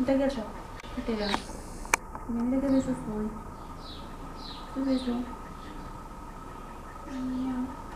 Puta que yo. Espera. Mira que beso soy. ¿Qué beso? Ay,